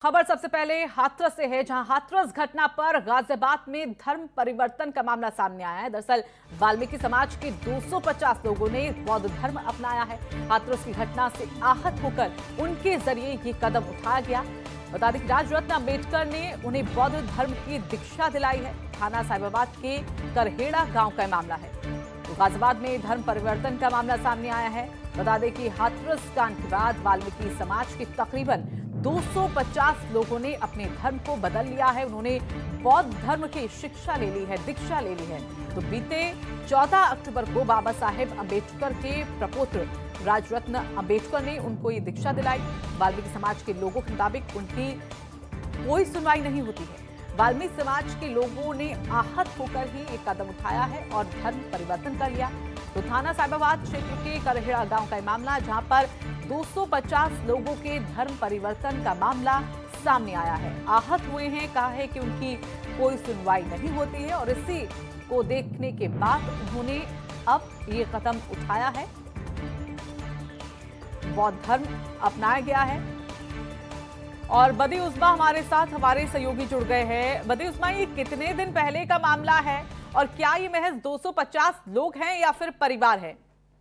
खबर सबसे पहले हाथरस से है, जहां हाथरस घटना पर गाजियाबाद में धर्म परिवर्तन का मामला सामने आया है। दरअसल वाल्मीकि समाज के 250 लोगों ने बौद्ध धर्म अपनाया है। हाथरस की घटना से आहत होकर उनके जरिए ये कदम उठाया गया। बता दें कि राजरत्न अम्बेडकर ने उन्हें बौद्ध धर्म की दीक्षा दिलाई है। थाना साहिबाबाद के करहेड़ा गांव का मामला है। तो गाजियाबाद में धर्म परिवर्तन का मामला सामने आया है। बता दें कि हाथरस कांड के बाद वाल्मीकि समाज के तकरीबन 250 लोगों ने अपने धर्म को बदल लिया है। उन्होंने बौद्ध धर्म की शिक्षा ले ली है, दीक्षा ले ली है। तो बीते 14 अक्टूबर को बाबा साहेब अम्बेडकर के प्रपौत्र राजरत्न अम्बेडकर ने उनको ये दीक्षा दिलाई। वाल्मीकि समाज के लोगों के मुताबिक उनकी कोई सुनवाई नहीं होती है। वाल्मीकि समाज के लोगों ने आहत होकर ही एक कदम उठाया है और धर्म परिवर्तन कर लिया। तो थाना साहिबाबाद क्षेत्र के करहेड़ा गांव का मामला, जहां पर 250 लोगों के धर्म परिवर्तन का मामला सामने आया है। आहत हुए हैं, कहा है कि उनकी कोई सुनवाई नहीं होती है और इसी को देखने के बाद उन्होंने अब ये कदम उठाया है। बौद्ध धर्म अपनाया गया है। और बदी उस्मा हमारे साथ हमारे सहयोगी जुड़ गए हैं। बदी उस्मा, ये कितने दिन पहले का मामला है और क्या ये महज 250 लोग हैं या फिर परिवार है?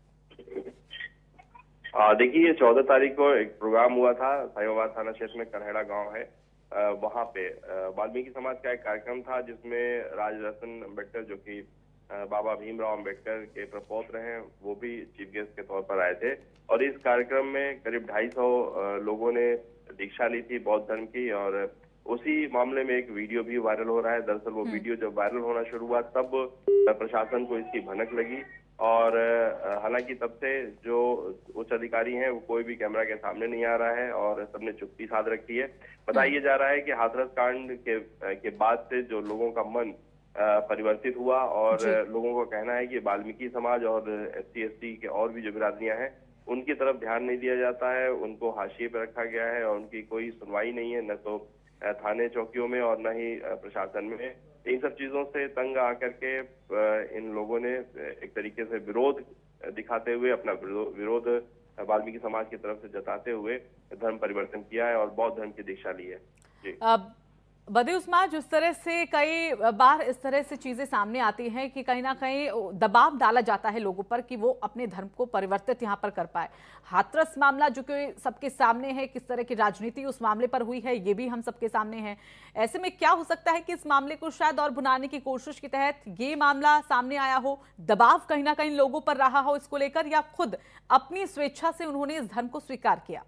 देखिए, 14 तारीख को एक प्रोग्राम हुआ था साहिबाबाद थाना क्षेत्र में, करहेड़ा गांव है। वहां पे वाल्मीकि समाज का एक कार्यक्रम था जिसमें राजरत्न अम्बेडकर, जो कि बाबा भीमराव अम्बेडकर के प्रपौत्र हैं, वो भी चीफ गेस्ट के तौर पर आए थे। और इस कार्यक्रम में करीब 250 लोगों ने दीक्षा ली थी बौद्ध धर्म की। और उसी मामले में एक वीडियो भी वायरल हो रहा है। दरअसल वो वीडियो जब वायरल होना शुरू हुआ तब प्रशासन को इसकी भनक लगी। और हालांकि तब से जो उच्च अधिकारी हैं वो कोई भी कैमरा के सामने नहीं आ रहा है और सबने चुप्पी साध रखी है। बताया जा रहा है कि हाथरस कांड के बाद से जो लोगों का मन परिवर्तित हुआ और लोगों का कहना है कि वाल्मीकि समाज और SC/ST के और भी जो बिरादरियां हैं उनकी तरफ ध्यान नहीं दिया जाता है, उनको हाशिए पर रखा गया है और उनकी कोई सुनवाई नहीं है, न तो थाने चौकियों में और न ही प्रशासन में। इन सब चीजों से तंग आकर के इन लोगों ने एक तरीके से विरोध दिखाते हुए, अपना विरोध वाल्मीकि समाज की तरफ से जताते हुए धर्म परिवर्तन किया है और बौद्ध धर्म की दीक्षा ली है। जी। बदी उस्मा, जिस तरह से कई बार इस तरह से चीजें सामने आती हैं कि कहीं ना कहीं दबाव डाला जाता है लोगों पर कि वो अपने धर्म को परिवर्तित यहाँ पर कर पाए। हाथरस मामला जो कि सबके सामने है, किस तरह की राजनीति उस मामले पर हुई है ये भी हम सबके सामने है। ऐसे में क्या हो सकता है कि इस मामले को शायद और भुनाने की कोशिश के तहत ये मामला सामने आया हो, दबाव कहीं ना कहीं लोगों पर रहा हो इसको लेकर, या खुद अपनी स्वेच्छा से उन्होंने इस धर्म को स्वीकार किया?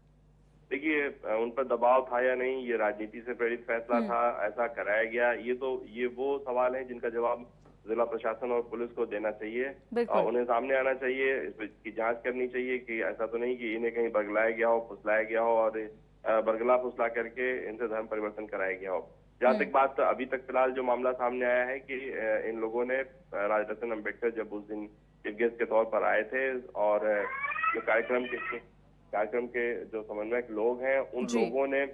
देखिए, उन पर दबाव था या नहीं, ये राजनीति से प्रेरित फैसला था, ऐसा कराया गया, ये वो सवाल है जिनका जवाब जिला प्रशासन और पुलिस को देना चाहिए। उन्हें सामने आना चाहिए, इसकी जांच करनी चाहिए कि ऐसा तो नहीं कि इन्हें कहीं बरगलाया गया हो, फुसलाया गया हो और बरगला फुसला करके इनसे धर्म परिवर्तन कराया गया हो। जहाँ तक बात अभी तक फिलहाल जो मामला सामने आया है कि इन लोगों ने राजरत्न अम्बेडकर जब उस दिन चीफ गेस्ट के तौर पर आए थे और जो कार्यक्रम के जो समन्वयक लोग हैं उन लोगों ने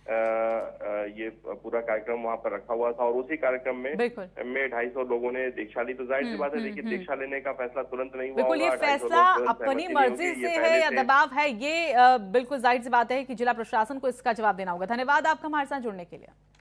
ये पूरा कार्यक्रम वहां पर रखा हुआ था और उसी कार्यक्रम में 250 लोगों ने दीक्षा ली। तो जाहिर सी बात है, देखिए, दीक्षा लेने का फैसला तुरंत नहीं हुआ। बिल्कुल, ये फैसला अपनी मर्जी से है या दबाव है, ये बिल्कुल जाहिर सी बात है कि जिला प्रशासन को इसका जवाब देना होगा। धन्यवाद आपका हमारे साथ जुड़ने के लिए।